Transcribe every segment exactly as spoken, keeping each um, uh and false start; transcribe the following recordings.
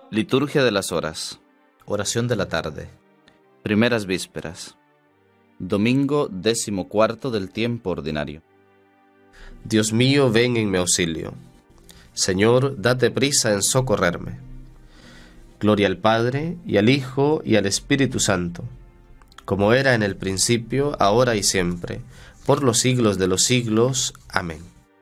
Liturgia de las horas. Oración de la tarde. Primeras vísperas. Domingo décimo cuarto del tiempo ordinario. Dios mío, ven en mi auxilio. Señor, date prisa en socorrerme. Gloria al Padre, y al Hijo, y al Espíritu Santo, como era en el principio, ahora y siempre, por los siglos de los siglos. Amén.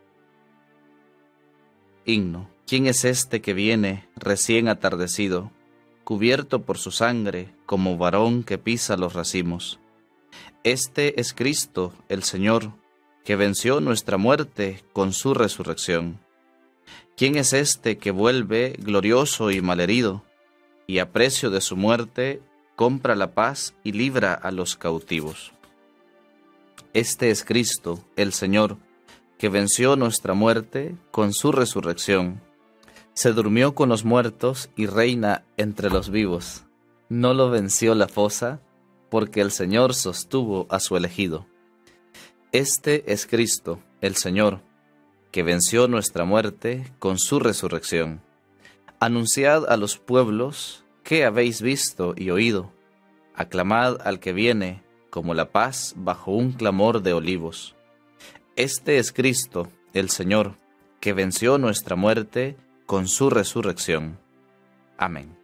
Himno. ¿Quién es este que viene recién atardecido, cubierto por su sangre, como varón que pisa los racimos? Este es Cristo, el Señor, que venció nuestra muerte con su resurrección. ¿Quién es este que vuelve glorioso y malherido, y a precio de su muerte compra la paz y libra a los cautivos? Este es Cristo, el Señor, que venció nuestra muerte con su resurrección. Se durmió con los muertos y reina entre los vivos. No lo venció la fosa, porque el Señor sostuvo a su elegido. Este es Cristo, el Señor, que venció nuestra muerte con su resurrección. Anunciad a los pueblos qué habéis visto y oído. Aclamad al que viene como la paz bajo un clamor de olivos. Este es Cristo, el Señor, que venció nuestra muerte con su resurrección. Amén.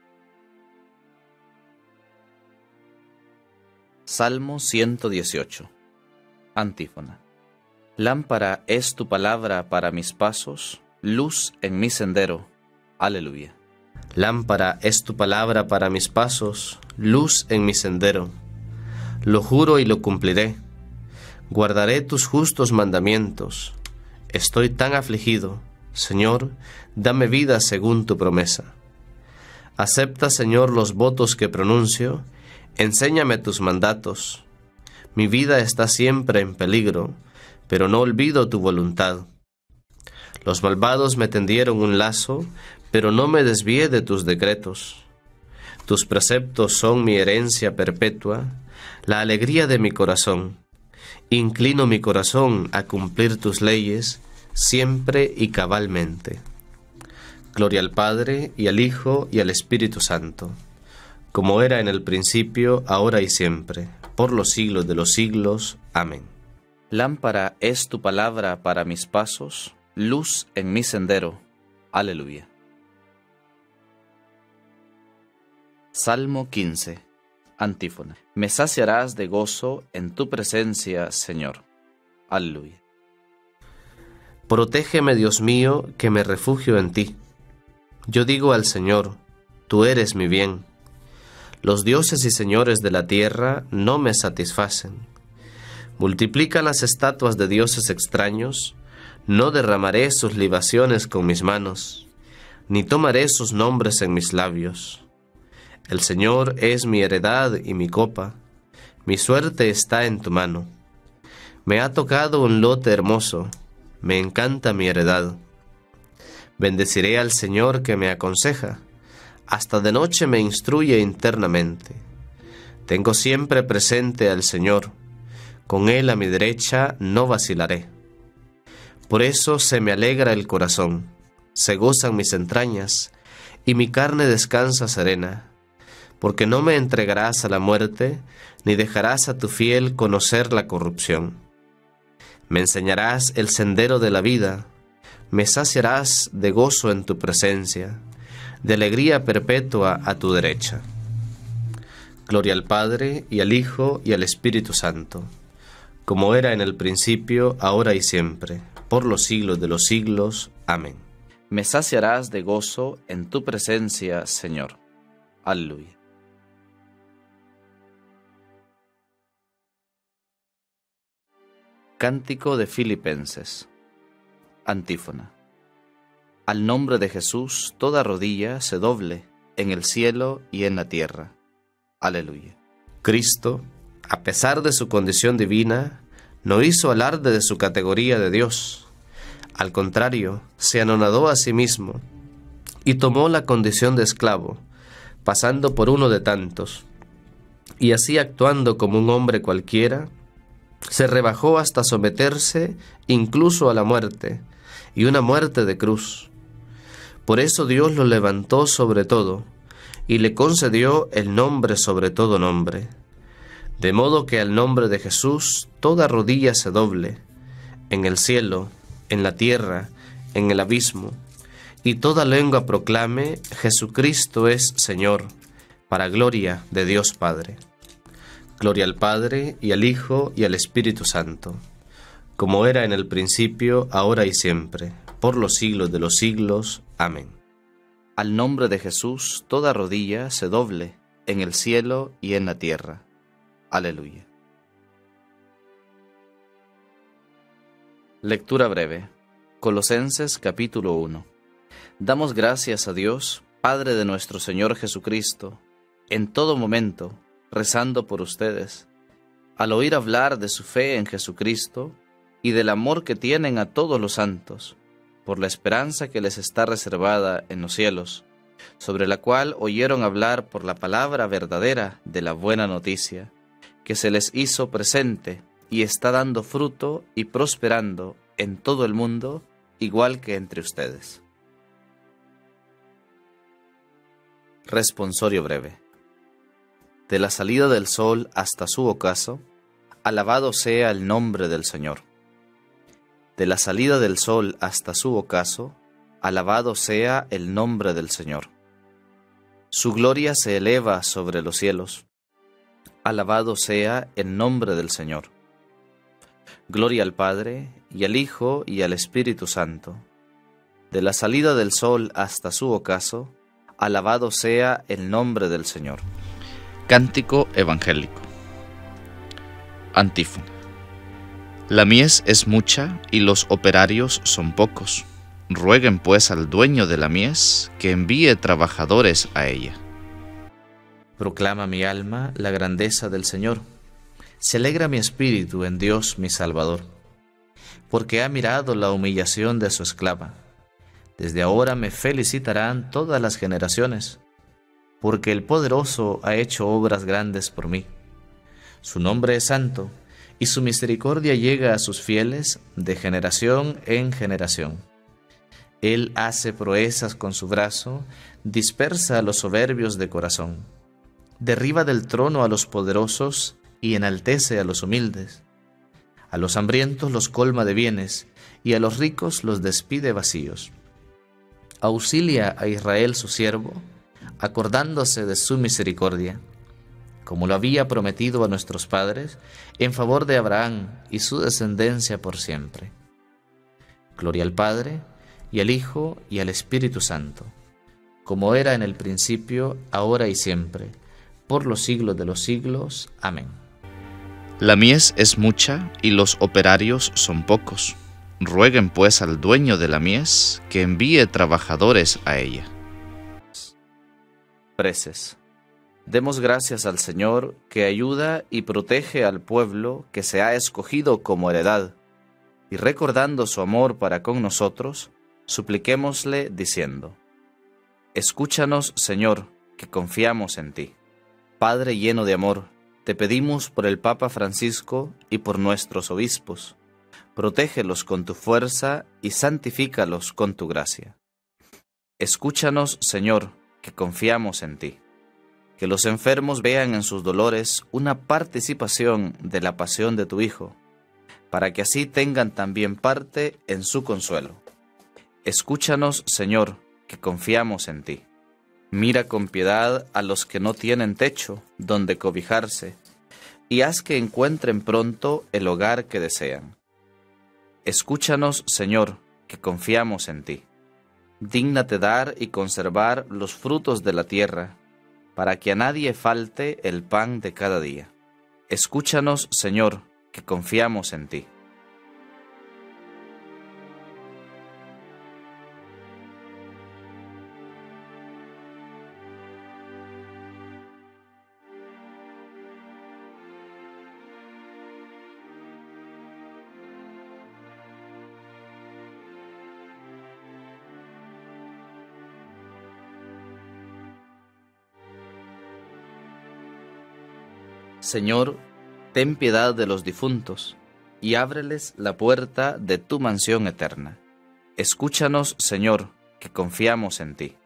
Salmo ciento dieciocho. Antífona. Lámpara es tu palabra para mis pasos, luz en mi sendero. Aleluya. Lámpara es tu palabra para mis pasos, luz en mi sendero. Lo juro y lo cumpliré. Guardaré tus justos mandamientos. Estoy tan afligido. Señor, dame vida según tu promesa. Acepta, Señor, los votos que pronuncio. Enséñame tus mandatos. Mi vida está siempre en peligro, pero no olvido tu voluntad. Los malvados me tendieron un lazo, pero no me desvié de tus decretos. Tus preceptos son mi herencia perpetua, la alegría de mi corazón. Inclino mi corazón a cumplir tus leyes, siempre y cabalmente. Gloria al Padre, y al Hijo, y al Espíritu Santo, como era en el principio, ahora y siempre, por los siglos de los siglos. Amén. Lámpara es tu palabra para mis pasos, luz en mi sendero. Aleluya. Salmo quince. Antífona. Me saciarás de gozo en tu presencia, Señor. Aleluya. Protégeme, Dios mío, que me refugio en ti. Yo digo al Señor, tú eres mi bien. Los dioses y señores de la tierra no me satisfacen. Multiplican las estatuas de dioses extraños. No derramaré sus libaciones con mis manos, ni tomaré sus nombres en mis labios. El Señor es mi heredad y mi copa. Mi suerte está en tu mano. Me ha tocado un lote hermoso. Me encanta mi heredad. Bendeciré al Señor que me aconseja. Hasta de noche me instruye internamente. Tengo siempre presente al Señor. Con Él a mi derecha no vacilaré. Por eso se me alegra el corazón, se gozan mis entrañas, y mi carne descansa serena. Porque no me entregarás a la muerte, ni dejarás a tu fiel conocer la corrupción. Me enseñarás el sendero de la vida, me saciarás de gozo en tu presencia, de alegría perpetua a tu derecha. Gloria al Padre, y al Hijo, y al Espíritu Santo, como era en el principio, ahora y siempre, por los siglos de los siglos. Amén. Me saciarás de gozo en tu presencia, Señor. Aleluya. Cántico de Filipenses. Antífona. Al nombre de Jesús toda rodilla se doble, en el cielo y en la tierra. Aleluya. Cristo, a pesar de su condición divina, no hizo alarde de su categoría de Dios. Al contrario, se anonadó a sí mismo y tomó la condición de esclavo, pasando por uno de tantos. Y así, actuando como un hombre cualquiera, se rebajó hasta someterse incluso a la muerte, y una muerte de cruz. Por eso Dios lo levantó sobre todo, y le concedió el nombre sobre todo nombre, de modo que al nombre de Jesús toda rodilla se doble, en el cielo, en la tierra, en el abismo, y toda lengua proclame: Jesucristo es Señor, para gloria de Dios Padre. Gloria al Padre, y al Hijo, y al Espíritu Santo, como era en el principio, ahora y siempre, por los siglos de los siglos. Amén. Al nombre de Jesús toda rodilla se doble, en el cielo y en la tierra. Aleluya. Lectura breve. Colosenses capítulo uno. Damos gracias a Dios, Padre de nuestro Señor Jesucristo, en todo momento, rezando por ustedes, al oír hablar de su fe en Jesucristo y del amor que tienen a todos los santos, por la esperanza que les está reservada en los cielos, sobre la cual oyeron hablar por la palabra verdadera de la buena noticia, que se les hizo presente y está dando fruto y prosperando en todo el mundo, igual que entre ustedes. Responsorio breve. De la salida del sol hasta su ocaso, alabado sea el nombre del Señor. De la salida del sol hasta su ocaso, alabado sea el nombre del Señor. Su gloria se eleva sobre los cielos. Alabado sea el nombre del Señor. Gloria al Padre, y al Hijo, y al Espíritu Santo. De la salida del sol hasta su ocaso, alabado sea el nombre del Señor. Cántico evangélico. Antífona. La mies es mucha y los operarios son pocos. Rueguen pues al dueño de la mies que envíe trabajadores a ella. Proclama mi alma la grandeza del Señor. Se alegra mi espíritu en Dios mi Salvador, porque ha mirado la humillación de su esclava. Desde ahora me felicitarán todas las generaciones, porque el Poderoso ha hecho obras grandes por mí. Su nombre es santo, y su misericordia llega a sus fieles de generación en generación. Él hace proezas con su brazo, dispersa a los soberbios de corazón. Derriba del trono a los poderosos y enaltece a los humildes. A los hambrientos los colma de bienes, y a los ricos los despide vacíos. Auxilia a Israel su siervo, acordándose de su misericordia, como lo había prometido a nuestros padres, en favor de Abraham y su descendencia por siempre. Gloria al Padre, y al Hijo, y al Espíritu Santo, como era en el principio, ahora y siempre, por los siglos de los siglos. Amén. La mies es mucha y los operarios son pocos. Rueguen pues al dueño de la mies que envíe trabajadores a ella. Preces. Demos gracias al Señor que ayuda y protege al pueblo que se ha escogido como heredad, y recordando su amor para con nosotros, supliquémosle diciendo: Escúchanos, Señor, que confiamos en ti. Padre lleno de amor, te pedimos por el Papa Francisco y por nuestros obispos. Protégelos con tu fuerza y santifícalos con tu gracia. Escúchanos, Señor, que confiamos en ti. Que los enfermos vean en sus dolores una participación de la pasión de tu Hijo, para que así tengan también parte en su consuelo. Escúchanos, Señor, que confiamos en ti. Mira con piedad a los que no tienen techo donde cobijarse, y haz que encuentren pronto el hogar que desean. Escúchanos, Señor, que confiamos en ti. Dígnate dar y conservar los frutos de la tierra, para que a nadie falte el pan de cada día. Escúchanos, Señor, que confiamos en ti. Señor, ten piedad de los difuntos, y ábreles la puerta de tu mansión eterna. Escúchanos, Señor, que confiamos en ti.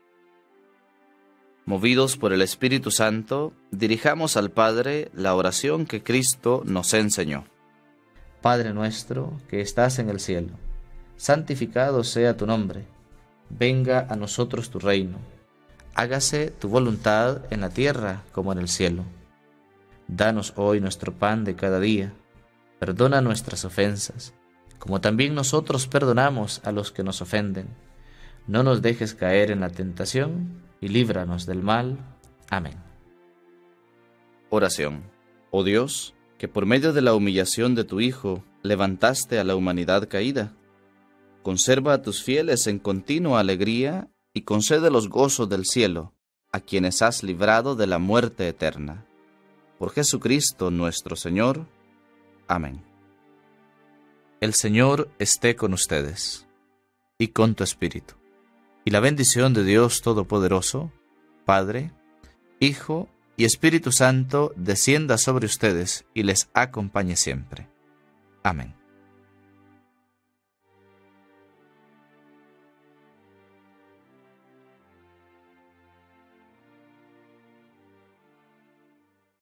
Movidos por el Espíritu Santo, dirijamos al Padre la oración que Cristo nos enseñó. Padre nuestro que estás en el cielo, santificado sea tu nombre. Venga a nosotros tu reino. Hágase tu voluntad en la tierra como en el cielo. Danos hoy nuestro pan de cada día. Perdona nuestras ofensas, como también nosotros perdonamos a los que nos ofenden. No nos dejes caer en la tentación y líbranos del mal. Amén. Oración. Oh Dios, que por medio de la humillación de tu Hijo levantaste a la humanidad caída, conserva a tus fieles en continua alegría y concede los gozos del cielo a quienes has librado de la muerte eterna. Por Jesucristo nuestro Señor. Amén. El Señor esté con ustedes y con tu espíritu. Y la bendición de Dios Todopoderoso, Padre, Hijo y Espíritu Santo, descienda sobre ustedes y les acompañe siempre. Amén.